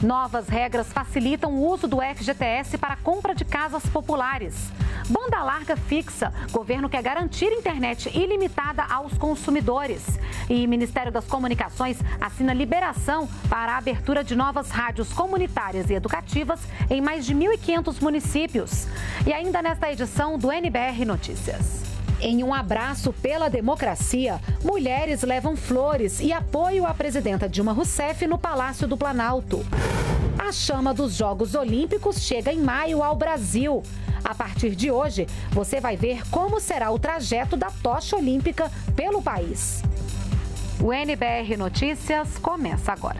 Novas regras facilitam o uso do FGTS para a compra de casas populares. Banda larga fixa. Governo quer garantir internet ilimitada aos consumidores. E Ministério das Comunicações assina liberação para a abertura de novas rádios comunitárias e educativas em mais de 1.500 municípios. E ainda nesta edição do NBR Notícias. Em um abraço pela democracia, mulheres levam flores e apoio à presidenta Dilma Rousseff no Palácio do Planalto. A chama dos Jogos Olímpicos chega em maio ao Brasil. A partir de hoje, você vai ver como será o trajeto da tocha olímpica pelo país. O NBR Notícias começa agora.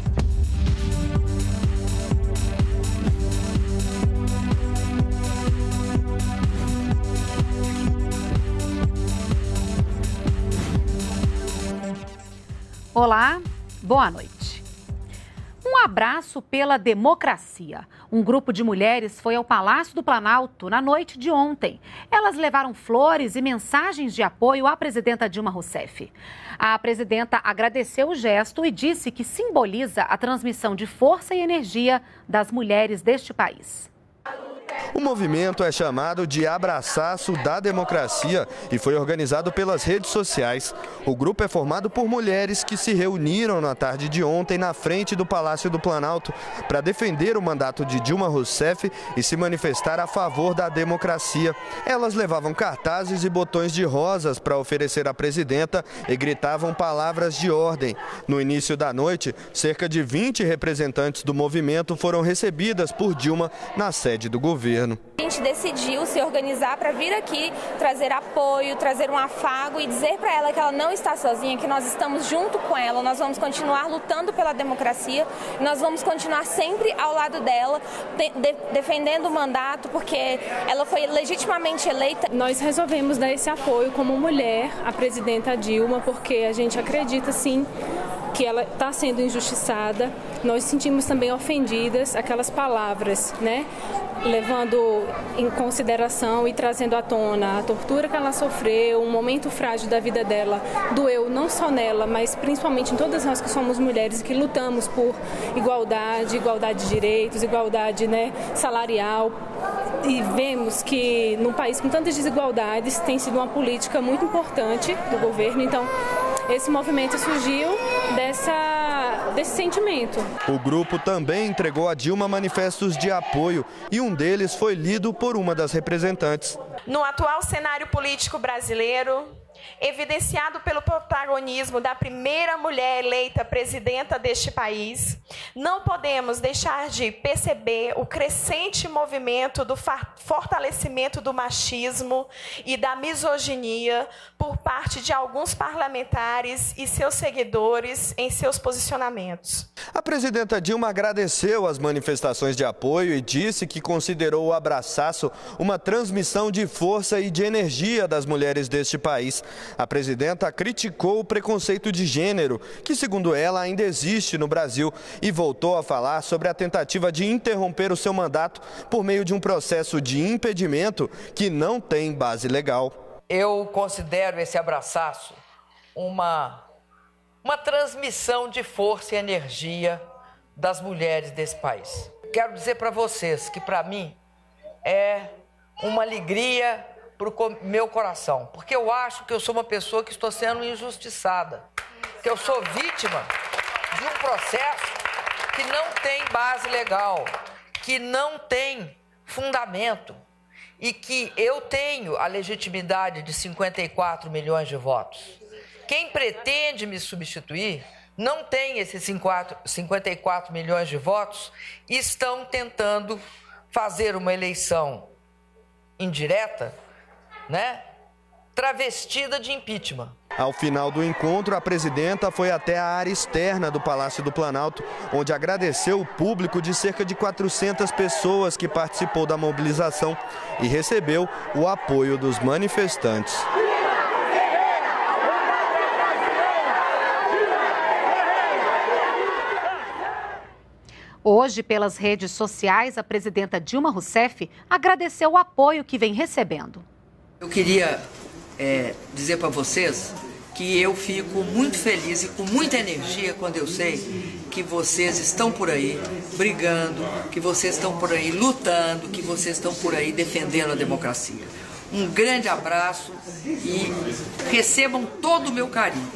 Olá, boa noite. Um abraço pela democracia. Um grupo de mulheres foi ao Palácio do Planalto na noite de ontem. Elas levaram flores e mensagens de apoio à presidenta Dilma Rousseff. A presidenta agradeceu o gesto e disse que simboliza a transmissão de força e energia das mulheres deste país. O movimento é chamado de Abraçaço da Democracia e foi organizado pelas redes sociais. O grupo é formado por mulheres que se reuniram na tarde de ontem na frente do Palácio do Planalto para defender o mandato de Dilma Rousseff e se manifestar a favor da democracia. Elas levavam cartazes e botões de rosas para oferecer à presidenta e gritavam palavras de ordem. No início da noite, cerca de 20 representantes do movimento foram recebidas por Dilma na sede do governo. A gente decidiu se organizar para vir aqui trazer apoio, trazer um afago e dizer para ela que ela não está sozinha, que nós estamos junto com ela, nós vamos continuar lutando pela democracia, nós vamos continuar sempre ao lado dela, defendendo o mandato, porque ela foi legitimamente eleita. Nós resolvemos dar esse apoio como mulher à presidenta Dilma, porque a gente acredita sim que ela está sendo injustiçada. Nós sentimos também ofendidas aquelas palavras, né? Levando em consideração e trazendo à tona a tortura que ela sofreu, um momento frágil da vida dela, doeu não só nela, mas principalmente em todas nós que somos mulheres e que lutamos por igualdade de direitos, igualdade, né, salarial. E vemos que num país com tantas desigualdades tem sido uma política muito importante do governo, então esse movimento surgiu desse sentimento. O grupo também entregou a Dilma manifestos de apoio e um deles foi lido por uma das representantes. No atual cenário político brasileiro, evidenciado pelo protagonismo da primeira mulher eleita presidenta deste país, não podemos deixar de perceber o crescente movimento do fortalecimento do machismo e da misoginia por parte de alguns parlamentares e seus seguidores em seus posicionamentos. A presidenta Dilma agradeceu as manifestações de apoio e disse que considerou o abraçaço uma transmissão de força e de energia das mulheres deste país. A presidenta criticou o preconceito de gênero, que, segundo ela, ainda existe no Brasil, e voltou a falar sobre a tentativa de interromper o seu mandato por meio de um processo de impedimento que não tem base legal. Eu considero esse abraçaço uma transmissão de força e energia das mulheres desse país. Quero dizer para vocês que, para mim, é uma alegria para o meu coração, porque eu acho que eu sou uma pessoa que estou sendo injustiçada, que eu sou vítima de um processo que não tem base legal, que não tem fundamento e que eu tenho a legitimidade de 54 milhões de votos. Quem pretende me substituir não tem esses 54 milhões de votos e estão tentando fazer uma eleição indireta, né, travestida de impeachment. Ao final do encontro, a presidenta foi até a área externa do Palácio do Planalto, onde agradeceu o público de cerca de 400 pessoas que participou da mobilização e recebeu o apoio dos manifestantes. Hoje, pelas redes sociais, a presidenta Dilma Rousseff agradeceu o apoio que vem recebendo. Eu queria dizer para vocês que eu fico muito feliz e com muita energia quando eu sei que vocês estão por aí brigando, que vocês estão por aí lutando, que vocês estão por aí defendendo a democracia. Um grande abraço e recebam todo o meu carinho.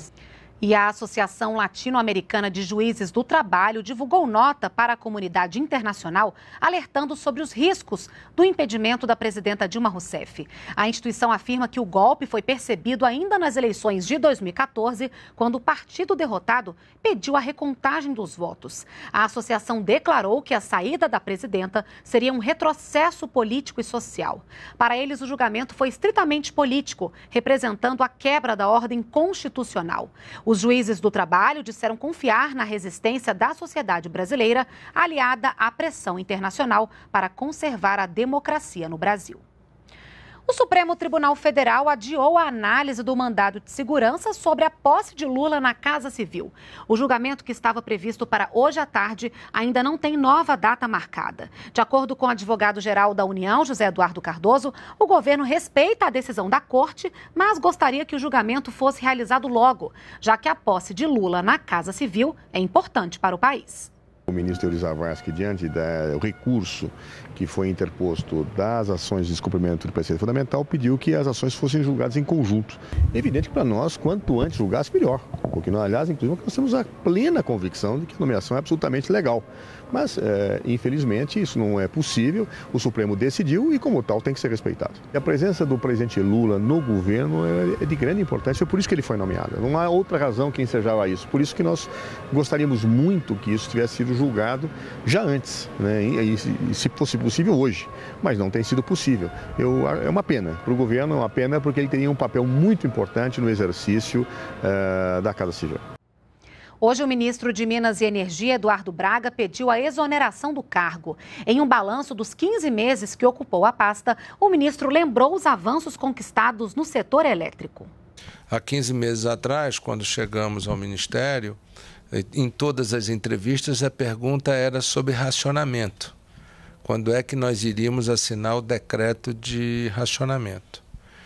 E a Associação Latino-Americana de Juízes do Trabalho divulgou nota para a comunidade internacional alertando sobre os riscos do impedimento da presidenta Dilma Rousseff. A instituição afirma que o golpe foi percebido ainda nas eleições de 2014, quando o partido derrotado pediu a recontagem dos votos. A associação declarou que a saída da presidenta seria um retrocesso político e social. Para eles, o julgamento foi estritamente político, representando a quebra da ordem constitucional. Os juízes do trabalho disseram confiar na resistência da sociedade brasileira, aliada à pressão internacional para conservar a democracia no Brasil. O Supremo Tribunal Federal adiou a análise do mandado de segurança sobre a posse de Lula na Casa Civil. O julgamento, que estava previsto para hoje à tarde, ainda não tem nova data marcada. De acordo com o advogado-geral da União, José Eduardo Cardoso, o governo respeita a decisão da Corte, mas gostaria que o julgamento fosse realizado logo, já que a posse de Lula na Casa Civil é importante para o país. O ministro Euri Zavascki, diante do recurso que foi interposto das ações de descumprimento do preceito fundamental, pediu que as ações fossem julgadas em conjunto. É evidente que para nós, quanto antes julgasse, melhor. Porque nós, aliás, inclusive, nós temos a plena convicção de que a nomeação é absolutamente legal. Mas, infelizmente, isso não é possível. O Supremo decidiu e, como tal, tem que ser respeitado. E a presença do presidente Lula no governo é de grande importância, é por isso que ele foi nomeado. Não há outra razão que ensejava isso. Por isso que nós gostaríamos muito que isso tivesse sido julgado já antes, né? E se fosse possível, hoje. Mas não tem sido possível. É uma pena para o governo, é uma pena porque ele teria um papel muito importante no exercício da Casa Civil. Hoje, o ministro de Minas e Energia, Eduardo Braga, pediu a exoneração do cargo. Em um balanço dos 15 meses que ocupou a pasta, o ministro lembrou os avanços conquistados no setor elétrico. Há 15 meses atrás, quando chegamos ao ministério, em todas as entrevistas a pergunta era sobre racionamento. Quando é que nós iríamos assinar o decreto de racionamento?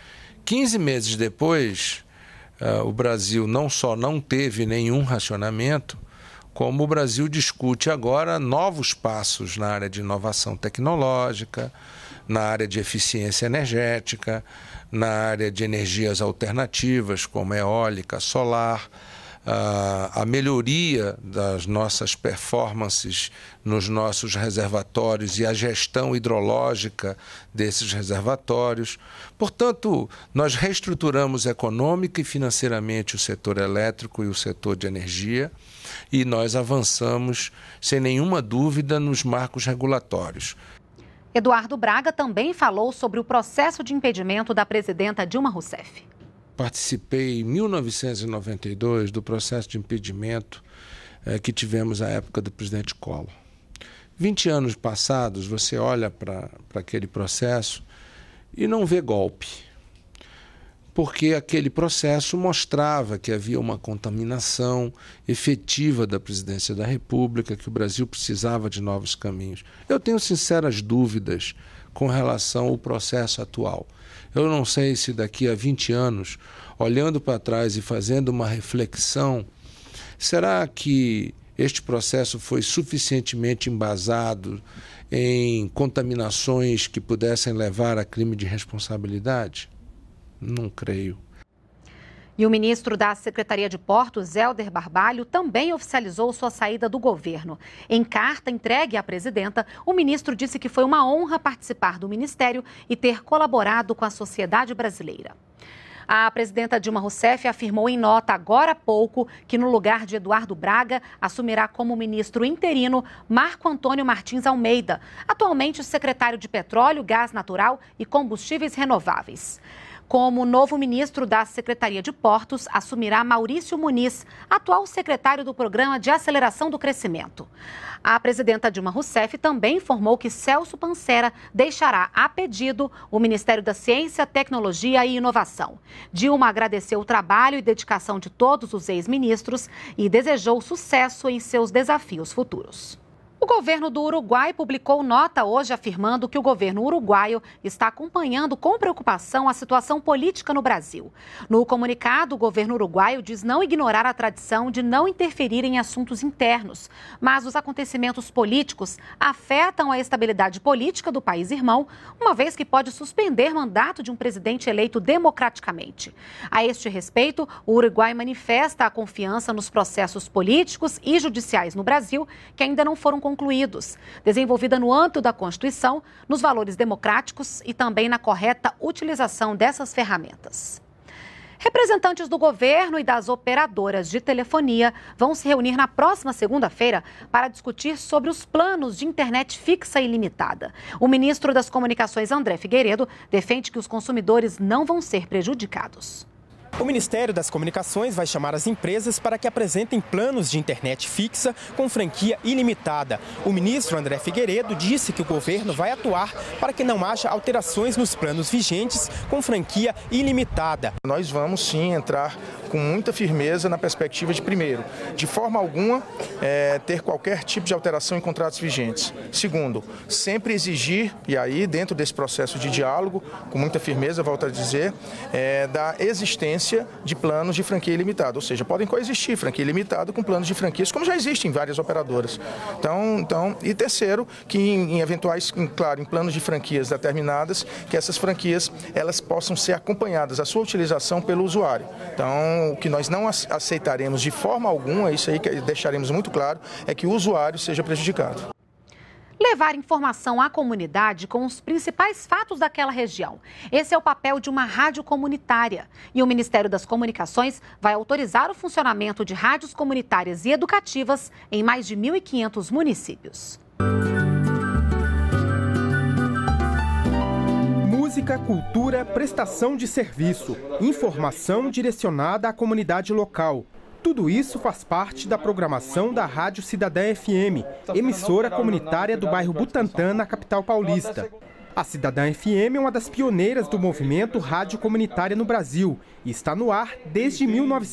15 meses depois, o Brasil não só não teve nenhum racionamento, como o Brasil discute agora novos passos na área de inovação tecnológica, na área de eficiência energética, na área de energias alternativas, como eólica, solar, a melhoria das nossas performances nos nossos reservatórios e a gestão hidrológica desses reservatórios. Portanto, nós reestruturamos econômica e financeiramente o setor elétrico e o setor de energia e nós avançamos, sem nenhuma dúvida, nos marcos regulatórios. Eduardo Braga também falou sobre o processo de impedimento da presidenta Dilma Rousseff. Participei em 1992 do processo de impedimento que tivemos à época do presidente Collor. 20 anos passados, você olha para aquele processo e não vê golpe, porque aquele processo mostrava que havia uma contaminação efetiva da presidência da República, que o Brasil precisava de novos caminhos. Eu tenho sinceras dúvidas com relação ao processo atual. Eu não sei se daqui a 20 anos, olhando para trás e fazendo uma reflexão, será que este processo foi suficientemente embasado em contaminações que pudessem levar a crime de responsabilidade? Não creio. E o ministro da Secretaria de Portos, Hélder Barbalho, também oficializou sua saída do governo. Em carta entregue à presidenta, o ministro disse que foi uma honra participar do ministério e ter colaborado com a sociedade brasileira. A presidenta Dilma Rousseff afirmou em nota agora há pouco que no lugar de Eduardo Braga assumirá como ministro interino Marco Antônio Martins Almeida, atualmente secretário de Petróleo, Gás Natural e Combustíveis Renováveis. Como novo ministro da Secretaria de Portos, assumirá Maurício Muniz, atual secretário do Programa de Aceleração do Crescimento. A presidenta Dilma Rousseff também informou que Celso Pancera deixará, a pedido, o Ministério da Ciência, Tecnologia e Inovação. Dilma agradeceu o trabalho e dedicação de todos os ex-ministros e desejou sucesso em seus desafios futuros. O governo do Uruguai publicou nota hoje afirmando que o governo uruguaio está acompanhando com preocupação a situação política no Brasil. No comunicado, o governo uruguaio diz não ignorar a tradição de não interferir em assuntos internos, mas os acontecimentos políticos afetam a estabilidade política do país irmão, uma vez que pode suspender mandato de um presidente eleito democraticamente. A este respeito, o Uruguai manifesta a confiança nos processos políticos e judiciais no Brasil, que ainda não foram concluídos, desenvolvida no âmbito da Constituição, nos valores democráticos e também na correta utilização dessas ferramentas. Representantes do governo e das operadoras de telefonia vão se reunir na próxima segunda-feira para discutir sobre os planos de internet fixa ilimitada. O ministro das Comunicações, André Figueiredo, defende que os consumidores não vão ser prejudicados. O Ministério das Comunicações vai chamar as empresas para que apresentem planos de internet fixa com franquia ilimitada. O ministro André Figueiredo disse que o governo vai atuar para que não haja alterações nos planos vigentes com franquia ilimitada. Nós vamos sim entrar com muita firmeza na perspectiva de, primeiro, de forma alguma ter qualquer tipo de alteração em contratos vigentes. Segundo, sempre exigir, e aí dentro desse processo de diálogo, com muita firmeza, volto a dizer, da existência de planos de franquia ilimitada, ou seja, podem coexistir franquia ilimitada com planos de franquias, como já existem em várias operadoras. E terceiro, que em eventuais, claro, em planos de franquias determinadas, que essas franquias elas possam ser acompanhadas, a sua utilização pelo usuário. Então, o que nós não aceitaremos de forma alguma, isso aí que deixaremos muito claro, é que o usuário seja prejudicado. Levar informação à comunidade com os principais fatos daquela região. Esse é o papel de uma rádio comunitária. E o Ministério das Comunicações vai autorizar o funcionamento de rádios comunitárias e educativas em mais de 1.500 municípios. Música, cultura, prestação de serviço, informação direcionada à comunidade local. Tudo isso faz parte da programação da Rádio Cidadã FM, emissora comunitária do bairro Butantã, na capital paulista. A Cidadã FM é uma das pioneiras do movimento rádio comunitária no Brasil e está no ar desde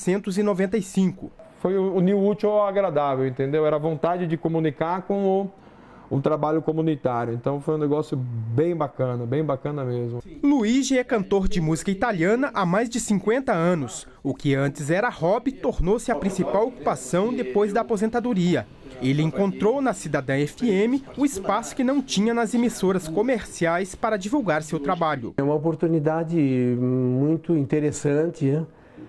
1995. Foi unir o útil ao agradável, entendeu? Era a vontade de comunicar com o trabalho comunitário. Então foi um negócio bem bacana mesmo. Luigi é cantor de música italiana há mais de 50 anos. O que antes era hobby tornou-se a principal ocupação depois da aposentadoria. Ele encontrou na Cidadã FM o espaço que não tinha nas emissoras comerciais para divulgar seu trabalho. É uma oportunidade muito interessante, né?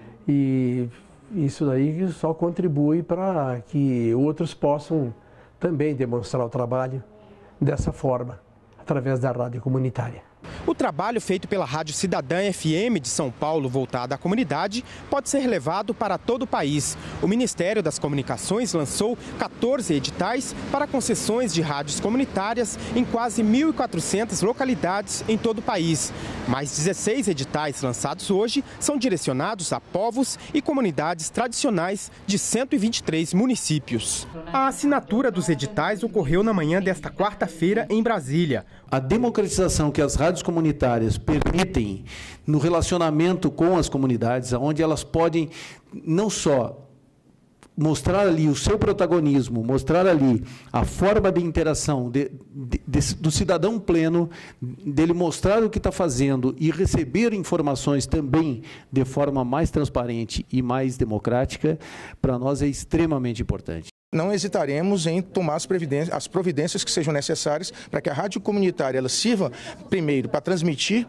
E isso daí só contribui para que outros possam também demonstrar o trabalho dessa forma, através da rádio comunitária. O trabalho feito pela Rádio Cidadã FM de São Paulo, voltada à comunidade, pode ser levado para todo o país. O Ministério das Comunicações lançou 14 editais para concessões de rádios comunitárias em quase 1.400 localidades em todo o país. Mais 16 editais lançados hoje são direcionados a povos e comunidades tradicionais de 123 municípios. A assinatura dos editais ocorreu na manhã desta quarta-feira em Brasília. A democratização que as rádios comunitárias permitem no relacionamento com as comunidades, onde elas podem não só mostrar ali o seu protagonismo, mostrar ali a forma de interação do cidadão pleno, dele mostrar o que está fazendo e receber informações também de forma mais transparente e mais democrática, para nós é extremamente importante. Não hesitaremos em tomar as providências que sejam necessárias para que a rádio comunitária ela sirva, primeiro, para transmitir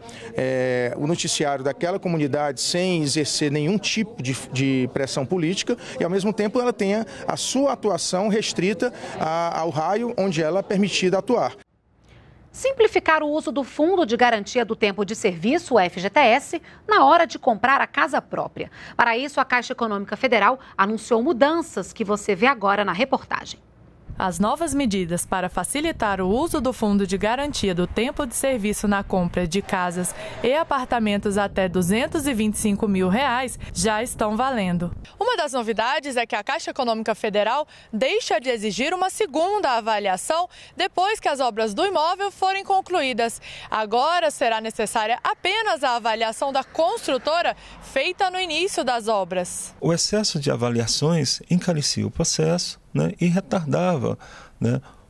o noticiário daquela comunidade sem exercer nenhum tipo de pressão política e, ao mesmo tempo, ela tenha a sua atuação restrita ao raio onde ela é permitida atuar. Simplificar o uso do Fundo de Garantia do Tempo de Serviço, o FGTS, na hora de comprar a casa própria. Para isso, a Caixa Econômica Federal anunciou mudanças que você vê agora na reportagem. As novas medidas para facilitar o uso do Fundo de Garantia do Tempo de Serviço na compra de casas e apartamentos até R$ 225 mil já estão valendo. Uma das novidades é que a Caixa Econômica Federal deixa de exigir uma segunda avaliação depois que as obras do imóvel forem concluídas. Agora será necessária apenas a avaliação da construtora feita no início das obras. O excesso de avaliações encarecia o processo, né, e retardava, né,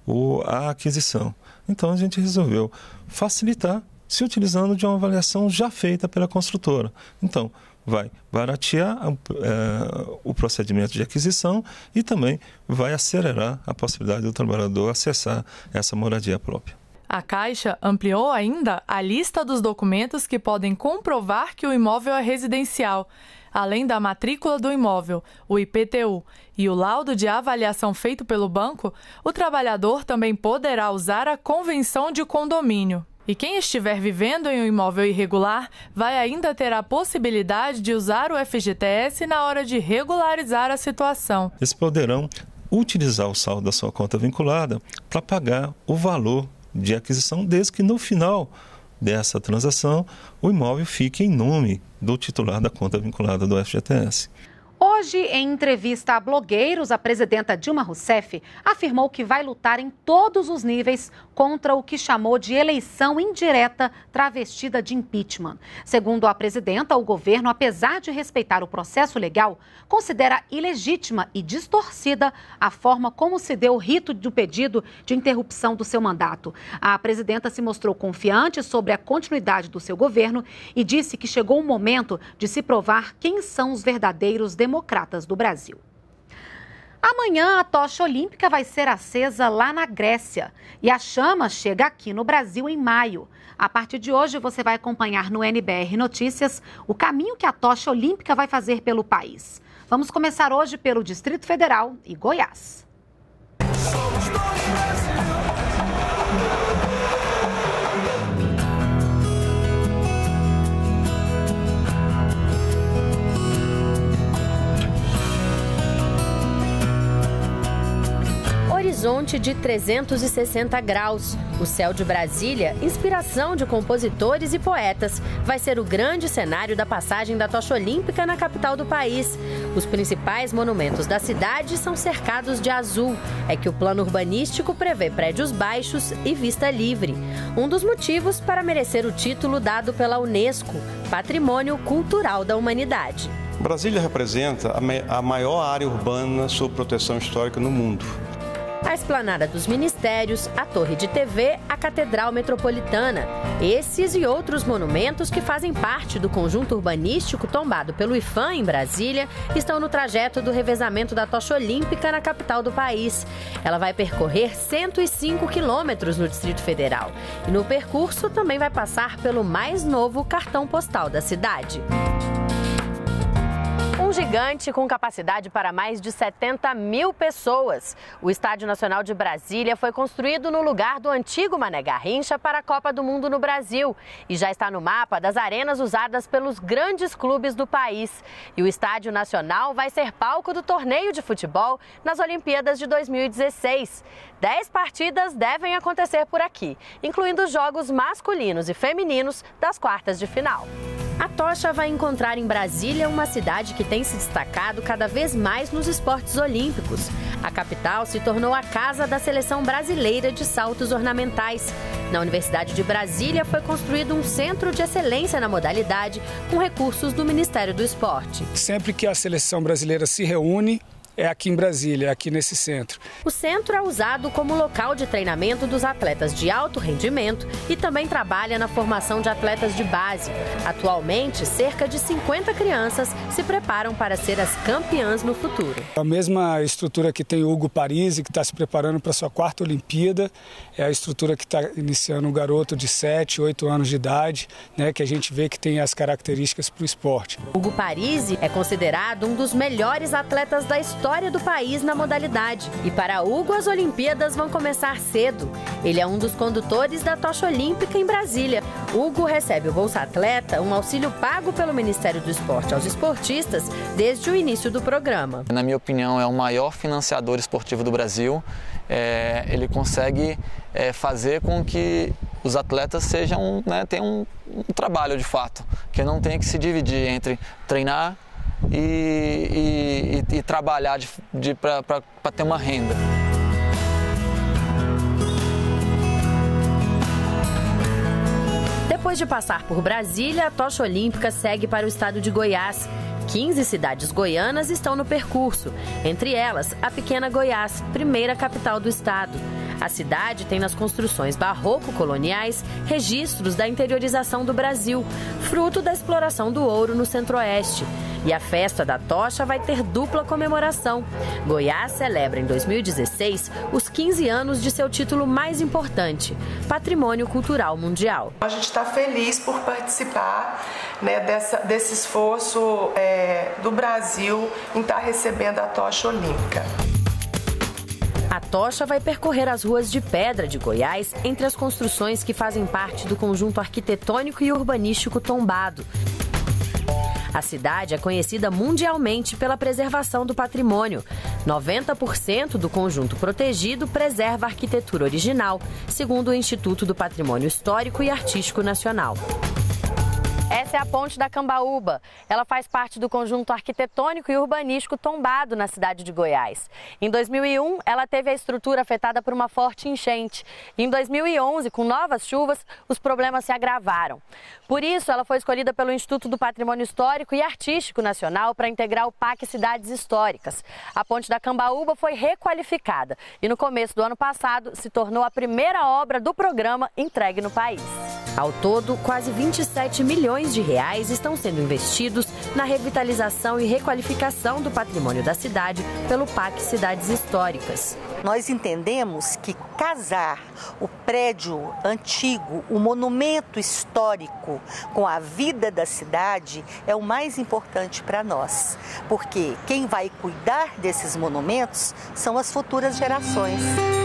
a aquisição. Então a gente resolveu facilitar se utilizando de uma avaliação já feita pela construtora. Então, vai baratear o procedimento de aquisição e também vai acelerar a possibilidade do trabalhador acessar essa moradia própria. A Caixa ampliou ainda a lista dos documentos que podem comprovar que o imóvel é residencial. Além da matrícula do imóvel, o IPTU e o laudo de avaliação feito pelo banco, o trabalhador também poderá usar a convenção de condomínio. E quem estiver vivendo em um imóvel irregular vai ainda ter a possibilidade de usar o FGTS na hora de regularizar a situação. Eles poderão utilizar o saldo da sua conta vinculada para pagar o valor de aquisição, desde que no final dessa transação o imóvel fique em nome do titular da conta vinculada do FGTS. Hoje, em entrevista a blogueiros, a presidenta Dilma Rousseff afirmou que vai lutar em todos os níveis contra o que chamou de eleição indireta travestida de impeachment. Segundo a presidenta, o governo, apesar de respeitar o processo legal, considera ilegítima e distorcida a forma como se deu o rito do pedido de interrupção do seu mandato. A presidenta se mostrou confiante sobre a continuidade do seu governo e disse que chegou o momento de se provar quem são os verdadeiros democratas do Brasil. Amanhã a tocha olímpica vai ser acesa lá na Grécia e a chama chega aqui no Brasil em maio. A partir de hoje você vai acompanhar no NBR Notícias o caminho que a tocha olímpica vai fazer pelo país. Vamos começar hoje pelo Distrito Federal e Goiás. Horizonte de 360 graus. O céu de Brasília, inspiração de compositores e poetas, vai ser o grande cenário da passagem da tocha olímpica na capital do país. Os principais monumentos da cidade são cercados de azul. É que o plano urbanístico prevê prédios baixos e vista livre. Um dos motivos para merecer o título dado pela Unesco, Patrimônio Cultural da Humanidade. Brasília representa a maior área urbana sob proteção histórica no mundo. A esplanada dos ministérios, a torre de TV, a Catedral Metropolitana. Esses e outros monumentos que fazem parte do conjunto urbanístico tombado pelo IPHAN em Brasília estão no trajeto do revezamento da tocha olímpica na capital do país. Ela vai percorrer 105 quilômetros no Distrito Federal. E no percurso também vai passar pelo mais novo cartão postal da cidade. Um gigante com capacidade para mais de 70 mil pessoas. O Estádio Nacional de Brasília foi construído no lugar do antigo Mané Garrincha para a Copa do Mundo no Brasil e já está no mapa das arenas usadas pelos grandes clubes do país. E o Estádio Nacional vai ser palco do torneio de futebol nas Olimpíadas de 2016. 10 partidas devem acontecer por aqui, incluindo jogos masculinos e femininos das quartas de final. A tocha vai encontrar em Brasília uma cidade que tem se destacado cada vez mais nos esportes olímpicos. A capital se tornou a casa da seleção brasileira de saltos ornamentais. Na Universidade de Brasília foi construído um centro de excelência na modalidade com recursos do Ministério do Esporte. Sempre que a seleção brasileira se reúne, é aqui em Brasília, é aqui nesse centro. O centro é usado como local de treinamento dos atletas de alto rendimento e também trabalha na formação de atletas de base. Atualmente, cerca de 50 crianças se preparam para ser as campeãs no futuro. A mesma estrutura que tem o Hugo Parisi, que está se preparando para a sua 4ª Olimpíada, é a estrutura que está iniciando um garoto de 7, 8 anos de idade, né, que a gente vê que tem as características para o esporte. Hugo Parisi é considerado um dos melhores atletas da história do país na modalidade. E para Hugo, as Olimpíadas vão começar cedo. Ele é um dos condutores da tocha olímpica em Brasília. Hugo recebe o Bolsa Atleta, um auxílio pago pelo Ministério do Esporte aos esportistas desde o início do programa. Na minha opinião, é o maior financiador esportivo do Brasil. Ele consegue fazer com que os atletas sejam, tenham um trabalho de fato, que não tenha que se dividir entre treinar e trabalhar para ter uma renda. Depois de passar por Brasília, a tocha olímpica segue para o estado de Goiás. 15 cidades goianas estão no percurso, entre elas a pequena Goiás, primeira capital do estado. A cidade tem nas construções barroco-coloniais registros da interiorização do Brasil, fruto da exploração do ouro no Centro-Oeste. E a festa da tocha vai ter dupla comemoração. Goiás celebra em 2016 os 15 anos de seu título mais importante, Patrimônio Cultural Mundial. A gente está feliz por participar, né, desse esforço do Brasil em estar recebendo a tocha olímpica. A tocha vai percorrer as ruas de pedra de Goiás entre as construções que fazem parte do conjunto arquitetônico e urbanístico tombado. A cidade é conhecida mundialmente pela preservação do patrimônio. 90% do conjunto protegido preserva a arquitetura original, segundo o Instituto do Patrimônio Histórico e Artístico Nacional. Essa é a Ponte da Cambaúba. Ela faz parte do conjunto arquitetônico e urbanístico tombado na cidade de Goiás. Em 2001, ela teve a estrutura afetada por uma forte enchente. Em 2011, com novas chuvas, os problemas se agravaram. Por isso, ela foi escolhida pelo Instituto do Patrimônio Histórico e Artístico Nacional para integrar o PAC Cidades Históricas. A Ponte da Cambaúba foi requalificada e no começo do ano passado se tornou a primeira obra do programa entregue no país. Ao todo, quase 27 milhões de reais estão sendo investidos na revitalização e requalificação do patrimônio da cidade pelo PAC Cidades Históricas. Nós entendemos que casar o prédio antigo, o monumento histórico, com a vida da cidade é o mais importante para nós, porque quem vai cuidar desses monumentos são as futuras gerações.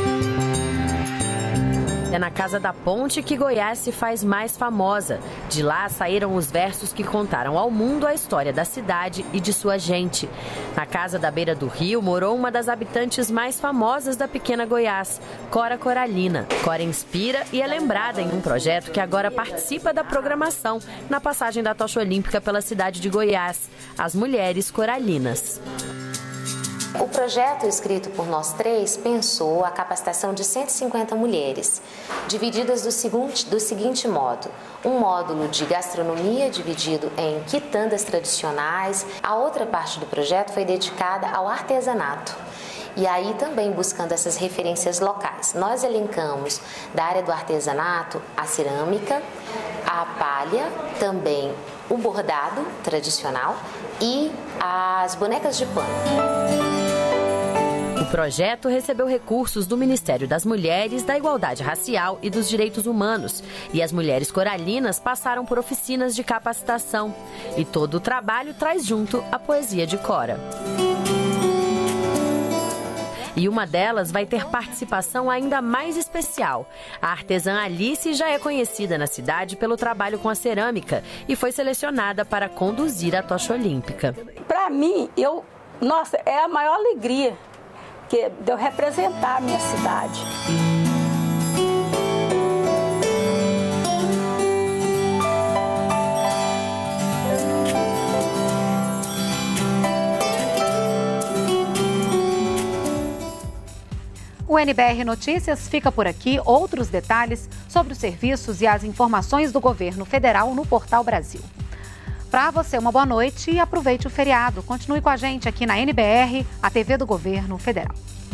É na Casa da Ponte que Goiás se faz mais famosa. De lá saíram os versos que contaram ao mundo a história da cidade e de sua gente. Na casa da beira do rio morou uma das habitantes mais famosas da pequena Goiás, Cora Coralina. Cora inspira e é lembrada em um projeto que agora participa da programação na passagem da tocha olímpica pela cidade de Goiás, as Mulheres Coralinas. O projeto escrito por nós três pensou a capacitação de 150 mulheres, divididas do seguinte modo: um módulo de gastronomia dividido em quitandas tradicionais, a outra parte do projeto foi dedicada ao artesanato. E aí também buscando essas referências locais. Nós elencamos da área do artesanato a cerâmica, a palha, também o bordado tradicional e as bonecas de pano. O projeto recebeu recursos do Ministério das Mulheres, da Igualdade Racial e dos Direitos Humanos. E as mulheres coralinas passaram por oficinas de capacitação. E todo o trabalho traz junto a poesia de Cora. E uma delas vai ter participação ainda mais especial. A artesã Alice já é conhecida na cidade pelo trabalho com a cerâmica e foi selecionada para conduzir a tocha olímpica. Para mim, nossa, é a maior alegria de eu representar a minha cidade. O NBR Notícias fica por aqui. Outros detalhes sobre os serviços e as informações do governo federal no Portal Brasil. Para você, uma boa noite e aproveite o feriado. Continue com a gente aqui na NBR, a TV do Governo Federal.